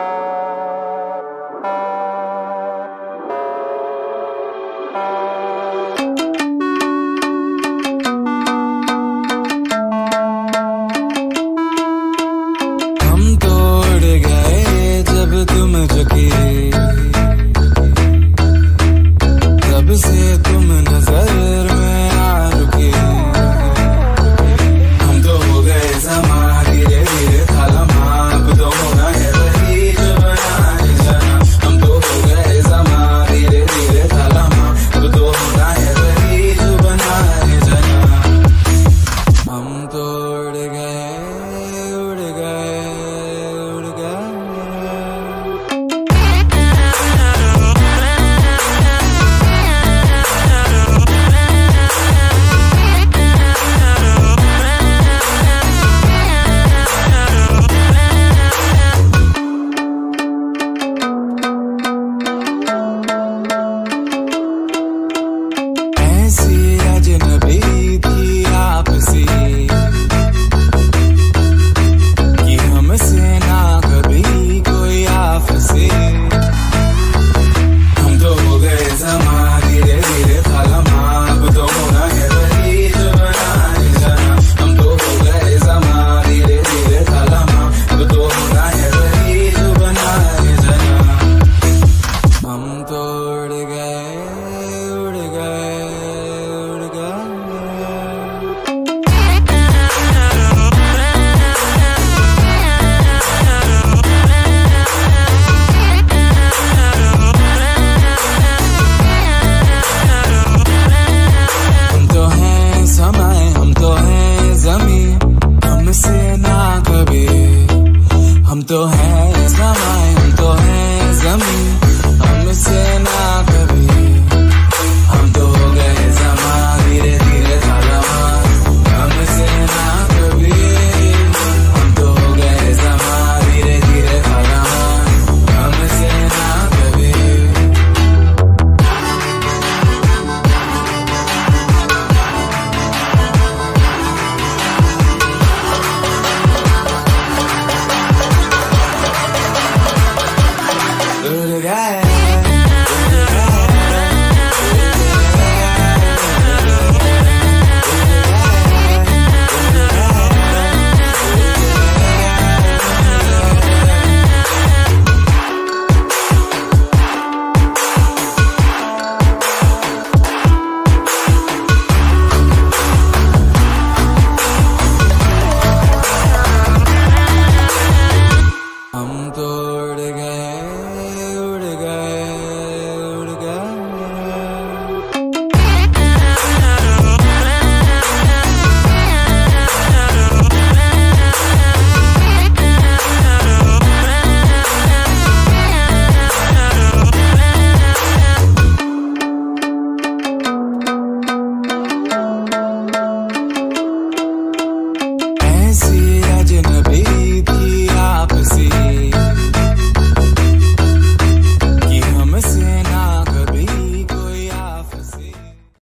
हम तो हैं समय, हम तो हैं ज़मीं, हमसे ना कभी। हम तो हो गए ज़मा, धीरे धीरे ज़मा, हमसे ना कभी। हम तो हो गए ज़मा, धीरे धीरे ज़मा, हमसे ना कभी। हम तो उड़ गए।